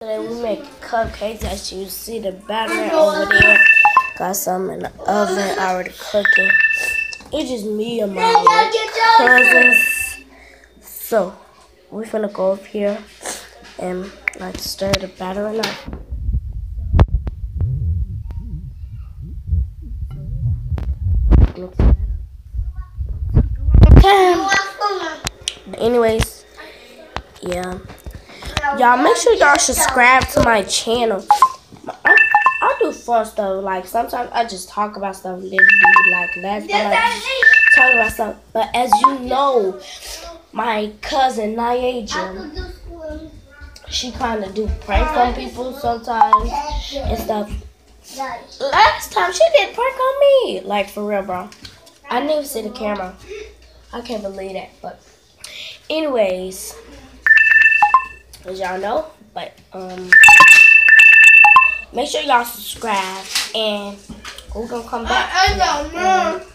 Today we make cupcakes. As you see, the batter over there. Got some in the oven already cooking. It's just me and my cousins. So we're gonna go up here and like stir the batter up. Anyways, yeah. Y'all make sure y'all subscribe to my channel. I do fun stuff. Like sometimes I just talk about stuff. Literally, like last time I talk about stuff. But as you know, my cousin Niaja, she kind of do prank on people sometimes and stuff. Last time she did prank on me, like for real, bro. I didn't even see the camera. I can't believe that. But anyways, as y'all know, but make sure y'all subscribe and we're gonna come back.